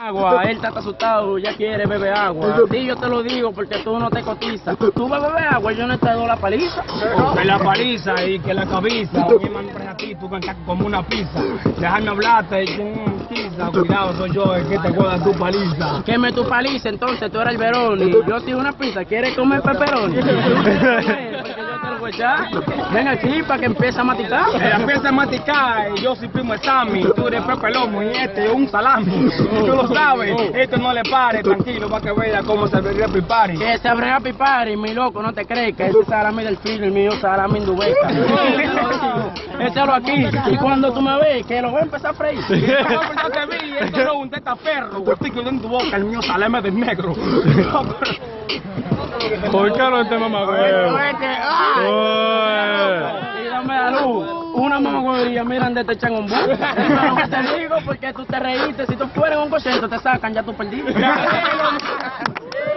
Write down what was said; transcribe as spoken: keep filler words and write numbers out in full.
Agua, él está asustado, ya quiere beber agua. Sí, yo te lo digo porque tú no te cotizas. Tú vas a beber agua, yo no te doy la paliza. Que la paliza y que la cabeza, mi hermano a ti, tú cantas como una pizza. Déjame hablarte y con pizza, cuidado, soy yo el que te voy a dar tu paliza. Queme tu paliza, entonces tú eres el Veroni. Yo soy una pizza, ¿quieres comer pepperoni? Ven aquí para que empiece a maticar. Eh, empieza a maticar, yo soy primo de Sammy, tú eres Pepe Lomo y este es un salami. Tú lo sabes, esto no le pare, tranquilo, para que vea cómo se abre el pipari. Que se abre el pipari, mi loco, no te crees que ese es salami del filo y el mío salami indubeca. Échalo aquí, y cuando tú me ves, que lo voy a empezar a freír. Yo te vi, esto no es un testaferro, el pico en tu boca, el mío salame de negro. ¿Por qué no te mamá, güey? Y dame la luz. Una mamagüería, mira donde te echan un bus. Eso es lo que te digo porque tú te reíste. Si tú fueras un cochento te sacan, ya tú perdiste.